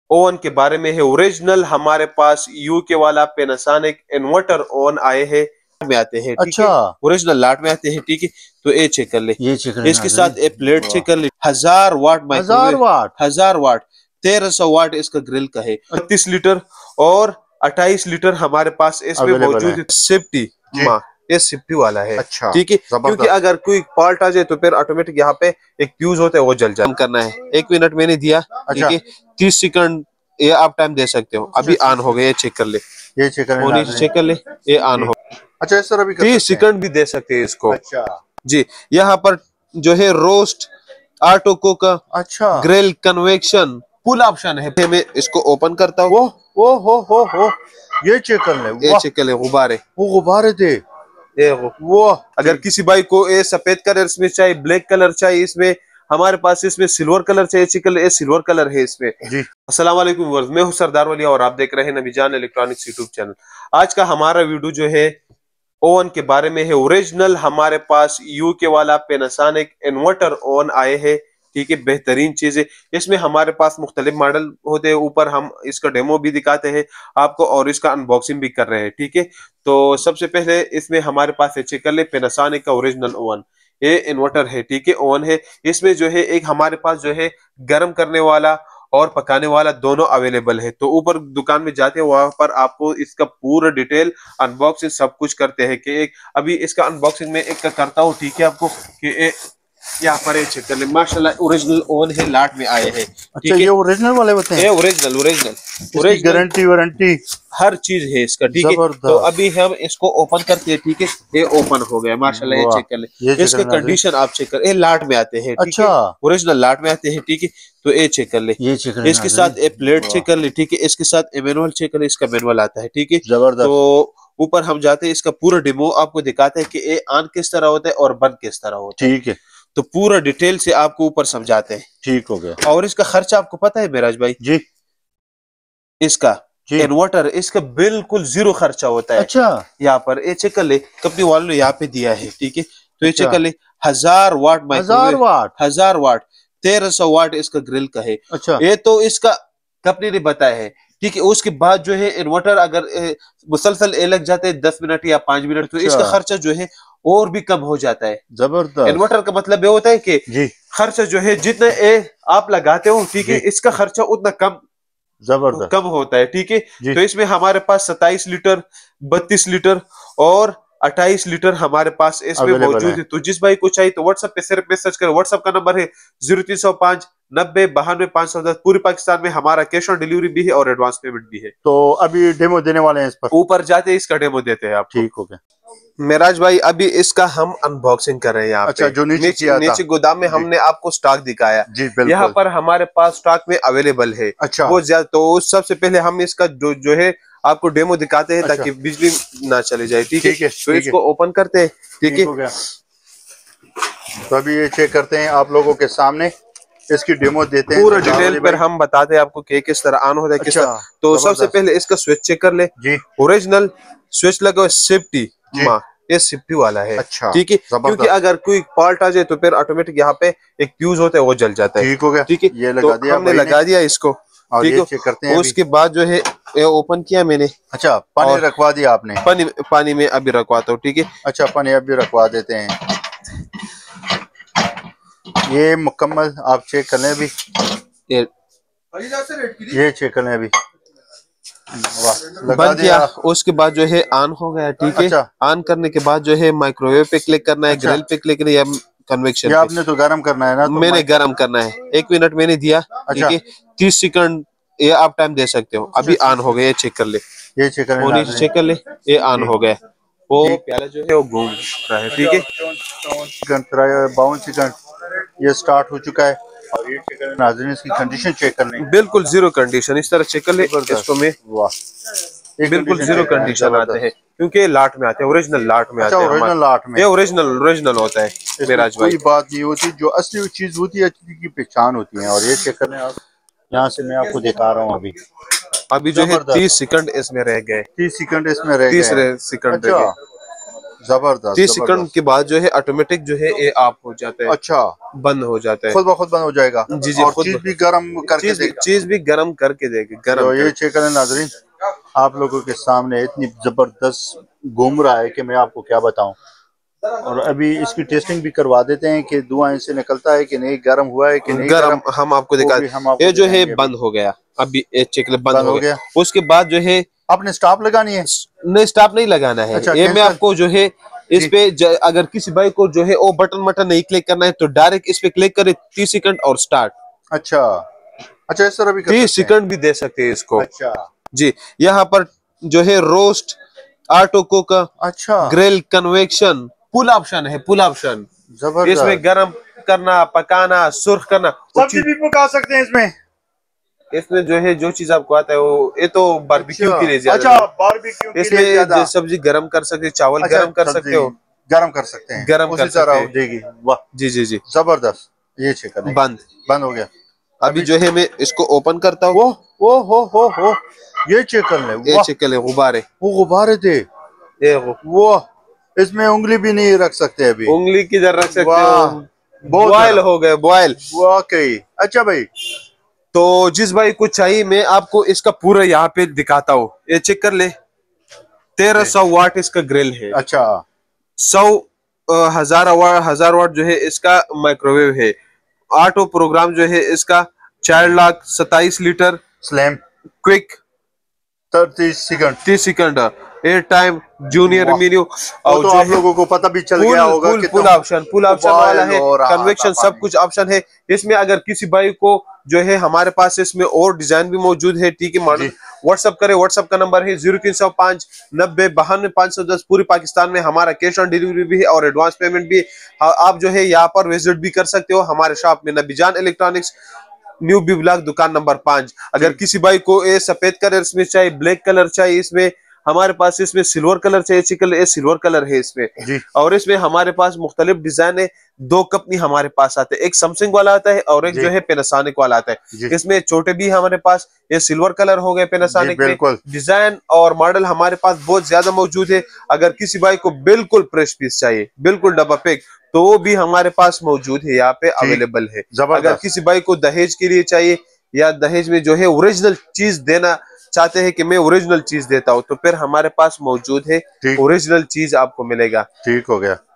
Oven के बारे में है। ओरिजिनल हमारे पास यूके वाला पैनासोनिक इन्वर्टर ओवन आए हैं में आते हैं, ठीक है। ओरिजिनल लाट में आते हैं, ठीक है। तो ये चेक कर ले, ये चेक कर इसके साथ एक प्लेट चेक कर ले। 1000 वाट माइक्रोवेव, 1000 वाट, 1300 वाट इसका ग्रिल का है। 32 लीटर और 28 लीटर हमारे पास इसमें मौजूद है। सेफ्टी ये सेफ्टी वाला है, अच्छा, ठीक है। क्योंकि अगर कोई फॉल्ट आ जाए तो फिर ऑटोमेटिक यहाँ पे एक फ्यूज होता है, वो जल जाए। करना है 1 मिनट मैंने दिया, ठीक है। 30 सेकंड ये आप टाइम दे सकते हो। अभी ऑन हो गया, ये चेक कर ले, ये चेक कर ले, ये ऑन हो। अच्छा सर, अभी 30 सेकंड भी दे सकते हैं इसको। अच्छा जी, यहाँ पर जो है रोस्ट, ऑटो कुक, अच्छा, ग्रिल, कन्वेक्शन, फुल ऑप्शन है। मैं इसको ओपन करता हूँ। हो ये चेक कर ले, ये चेक कर ले। गुब्बारे, वो गुब्बारे थे वो। अगर किसी भाई को ये सफेद कलर इसमें चाहिए, ब्लैक कलर चाहिए, इसमें हमारे पास इसमें सिल्वर कलर चाहिए, ये सिल्वर कलर है इसमें जी। अस्सलाम वालेकुम व्यूअर्स, मैं हूं सरदार वली और आप देख रहे हैं नबीजान इलेक्ट्रॉनिक्स यूट्यूब चैनल। आज का हमारा वीडियो जो है ओवन के बारे में है। ओरिजिनल हमारे पास यूके वाला पैनासोनिक इन्वर्टर ओवन आए हैं, ठीक है। बेहतरीन चीज है। इसमें हमारे पास मुख्तलिफ मॉडल होते हैं। ऊपर हम इसका डेमो भी दिखाते हैं आपको और इसका अनबॉक्सिंग भी कर रहे हैं, ठीक है। तो सबसे पहले इसमें हमारे पास चेक कर ले, पैनासोनिक का ओरिजिनल ओवन, ये इन्वर्टर है, ठीक है, ओवन है। इसमें जो है एक हमारे पास जो है गर्म करने वाला और पकाने वाला दोनों अवेलेबल है। तो ऊपर दुकान में जाते हैं, वहां पर आपको इसका पूरा डिटेल अनबॉक्सिंग सब कुछ करते हैं। कि एक अभी इसका अनबॉक्सिंग में एक करता हूँ, ठीक है, आपको कि यहाँ पर चेक कर ले। माशाल्लाह ओरिजिनल ओवन है, लाट में आए हैं। अच्छा, ये ओरिजिनल वाले होते हैं? ओरिजिनल गारंटी वारंटी हर चीज है इसका, ठीक है। तो अभी हम इसको ओपन करते हैं, ठीक है। ये ओपन हो गया माशाल्लाह, ये चेक कर ले। इसके कंडीशन आप चेक कर, ये लाट में आते हैं, ठीक है। ओरिजिनल लाट में आते हैं, ठीक है। तो ये चेक कर ले, इसके साथ एक प्लेट चेक कर ले, ठीक है। इसके साथ मैनुअल चेक कर ले, इसका मैनुअल आता है, ठीक है। तो ऊपर हम जाते हैं, इसका पूरा डेमो आपको दिखाते हैं कि ये ऑन किस तरह होता है और बंद किस तरह होता है, ठीक है। तो पूरा डिटेल से आपको ऊपर समझाते हैं, ठीक हो गया। और इसका खर्चा आपको पता है मेराज भाई जी? इसका इन्वर्टर, इसका बिल्कुल 0 खर्चा होता है। अच्छा, यहाँ पर ये चेक कर ले, कंपनी वालों ने यहाँ पे दिया है, ठीक है। तो ये चेक कर ले, 1000 वाट माइक्रोवेव, 1000 वाट, 1300 वाट इसका ग्रिल का है। अच्छा, ये तो इसका कंपनी ने बताया है, ठीक है। उसके बाद जो है इन्वर्टर अगर मुसलसल लग जाते हैं 10 मिनट या 5 मिनट, तो इसका खर्चा जो है और भी कम हो जाता है। जबरदस्त। इन्वर्टर का मतलब ये होता है कि खर्चा जो है जितना आप लगाते हो, ठीक है, इसका खर्चा उतना कम होता है, ठीक है। तो इसमें हमारे पास 27 लीटर, 32 लीटर और 28 लीटर हमारे पास इसमें मौजूद है। तो जिस भाई को चाहिए तो व्हाट्सएप पे सिर्फ मैसेज करें। व्हाट्सएप का नंबर है 0305 90 92 510। पूरे पाकिस्तान में हमारा कैश ऑन डिलीवरी भी है और एडवांस पेमेंट भी है। तो अभी डेमो देने वाले हैं इस पर, ऊपर जाते हैं इसका डेमो देते हैं आप, ठीक हो गया मेराज भाई। अभी इसका हम अनबॉक्सिंग कर रहे हैं यहाँ। अच्छा, जो नीचे गोदाम में हमने आपको स्टॉक दिखाया, यहाँ पर हमारे पास स्टॉक में अवेलेबल है। अच्छा, बहुत ज्यादा। तो सबसे पहले हम इसका जो है आपको डेमो दिखाते हैं, ताकि बिजली ना चले जाए, ठीक है। तो इसको ओपन करते हैं, ठीक है। तो अभी ये चेक करते हैं आप लोगों के सामने, इसकी डेमो देते हैं, पूरा डिटेल पर हम बताते हैं आपको कि किस तरह ऑन होता है, किस तरह। तो सबसे पहले इसका स्विच चेक कर ले जी। ओरिजिनल स्विच लगा हुआ, सेफ्टी ये सेफ्टी वाला है, अच्छा, ठीक है। क्योंकि अगर कोई फॉल्ट आ जाए तो फिर ऑटोमेटिक यहाँ पे एक फ्यूज होता है, वो जल जाता है, ठीक हो गया, ठीक है। ये लगा दिया, हमने लगा दिया इसको, ठीक है। चेक करते हैं। उसके बाद जो है ये ओपन किया मैंने। अच्छा, पानी रखवा दिया आपने? पानी में अभी रखवाता हूँ, ठीक है। अच्छा, पानी अभी रखवा देते हैं। ये मुकम्मल आप चेक कर लें अभी, ये चेक कर लें अभी, बंद किया। उसके बाद जो है ऑन हो गया, ठीक है। अच्छा, ऑन करने के बाद जो है माइक्रोवेव पे क्लिक करना है, ग्रिल पे क्लिक करना है, या कन्वेक्शन आपने तो गर्म करना है ना? तो मैंने गर्म करना है, 1 मिनट मैंने दिया, ठीक है। 30 सेकंड ये आप टाइम दे सकते हो। अभी ऑन हो गया, ये चेक कर ले, ये चेक कर ले, ये ऑन हो गया। वो प्याला जो है वो घूम रहा है, ठीक है। 52 सेकंड ये स्टार्ट हो चुका है। और ये चेक करें नाज़रीन, इसकी कंडीशन चेक कर लें, बिल्कुल 0 कंडीशन, इस तरह चेक कर ले इसको में। वाह, बिल्कुल 0 कंडीशन आते हैं, क्योंकि लाट में आते हैं, ओरिजिनल लाट में आते हैं। ओरिजिनल लाट में, ये ओरिजिनल होता है मेराज भाई। कोई बात नहीं होती, जो असली चीज होती है की पहचान होती है। और ये चेक कर लें आप, यहाँ से मैं आपको दिखा रहा हूँ। अभी जो है 30 सेकंड इसमें रह गए, 30 सेकंड इसमें रह गए, 30 सेकंड रह गए। जबरदस्त। 30 सेकंड के बाद जो है ऑटोमेटिक जो है ये ऑफ हो जाता है। अच्छा, बंद हो जाता है, खुद ब खुद बंद हो जाएगा। जी जी, और खुद चीज भी गर्म करके देगा। चीज भी गर्म करके देगी। तो ये चेक करें नाजरीन, आप लोगों के सामने इतनी जबरदस्त घूम रहा है कि मैं आपको क्या बताऊं। और अभी इसकी टेस्टिंग भी करवा देते हैं कि धुआं इससे निकलता है कि नहीं, गर्म हुआ है कि नहीं गर्म। हम आपको दिखा, ये जो है बंद हो गया। अभी ये चेक बंद हो गया। उसके बाद जो है आपने स्टॉप लगानी है? नहीं, स्टॉप नहीं लगाना है। अच्छा, ये मैं आपको जो है इस पे अगर किसी भाई को जो है वो बटन नहीं क्लिक करना है तो डायरेक्ट इस पे क्लिक करे, 30 सेकंड और स्टार्ट। अच्छा अच्छा, इस तरह भी 30 सेकंड भी दे सकते हैं इसको। अच्छा जी, यहाँ पर जो है रोस्ट, ऑटो कुक, अच्छा, ग्रिल, कन्वेक्शन, पुल ऑप्शन है। पुल ऑप्शन जबरदस्त। इसमें गर्म करना, पकाना, सुर्ख करना, सब्जी भी पका सकते हैं इसमें। इसमें जो है जो चीज आपको आता है वो, ये तो बारबेक्यू के लिए ज्यादा। अच्छा, बारबेक्यू के लिए ज्यादा। सब्जी गर्म कर सकते, चावल गर्म कर सकते हो, गर्म कर सकते हैं, गर्म कर सकते हैं। देगी। वाह, जी जी जी, जबरदस्त। ये चिकन बंद हो गया। अभी जो है मैं इसको ओपन करता हूँ। वो हो ये चिकन है, ये चिकन है, गुब्बारे, वो गुब्बारे थे। ये वो इसमें उंगली भी नहीं रख सकते अभी। उंगली किधर रख सकते हो? बॉयल हो गए, बॉयल। वाकई। अच्छा भाई, तो जिस भाई को चाहिए मैं आपको इसका पूरा यहाँ पे दिखाता हूँ। ये चेक कर ले, 1300 वाट इसका ग्रिल है। अच्छा, 1000 वाट जो है इसका माइक्रोवेव है। ऑटो प्रोग्राम जो है इसका 4,27,000 litre slim quick, 30 second air time, junior menu. और तो आप लोगों को पता भी चल गया होगा कि पुल ऑप्शन वाला है, कन्वेक्शन सब कुछ ऑप्शन है इसमें। अगर किसी भाई को जो है हमारे पास इसमें और डिजाइन भी मौजूद है, ठीक है, मॉडल व्हाट्सअप करे। व्हाट्सअप का नंबर है 0305 90 92 510। पूरे पाकिस्तान में हमारा कैश ऑन डिलीवरी भी है और एडवांस पेमेंट भी है। आप जो है यहाँ पर विजिट भी कर सकते हो हमारे शॉप में, Nabijan electronics, new B block, दुकान नंबर 5। अगर किसी भाई को ये सफेद कलर इसमें चाहिए, ब्लैक कलर चाहिए, इसमें हमारे पास इसमें सिल्वर कलर चाहिए, सिल्वर कलर है इसमें। और इसमें हमारे पास मुख्तलिफ डिजाइन है। 2 कंपनी हमारे पास आते हैं, एक सैमसंग वाला आता है और एक जो है पैनासोनिक वाला आता है। इसमें छोटे भी हमारे पास, ये सिल्वर कलर हो गए पैनासोनिक में। डिजाइन और मॉडल हमारे पास बहुत ज्यादा मौजूद है। अगर किसी भाई को बिल्कुल फ्रेश पीस चाहिए, बिल्कुल डब्बा पैक, तो वो भी हमारे पास मौजूद है, यहाँ पे अवेलेबल है। अगर किसी भाई को दहेज के लिए चाहिए या दहेज में जो है ओरिजिनल चीज देना चाहते हैं कि मैं ओरिजिनल चीज देता हूँ, तो फिर हमारे पास मौजूद है, ओरिजिनल चीज आपको मिलेगा। ठीक हो गया।